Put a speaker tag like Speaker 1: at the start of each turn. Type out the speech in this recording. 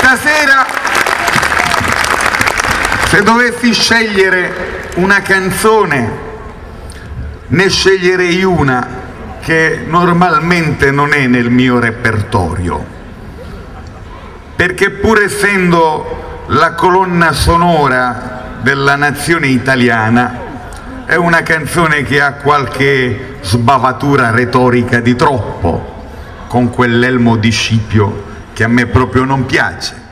Speaker 1: stasera, se dovessi scegliere una canzone, ne sceglierei una che normalmente non è nel mio repertorio, perché pur essendo la colonna sonora della nazione italiana, è una canzone che ha qualche sbavatura retorica di troppo, con quell'elmo di Scipio che a me proprio non piace.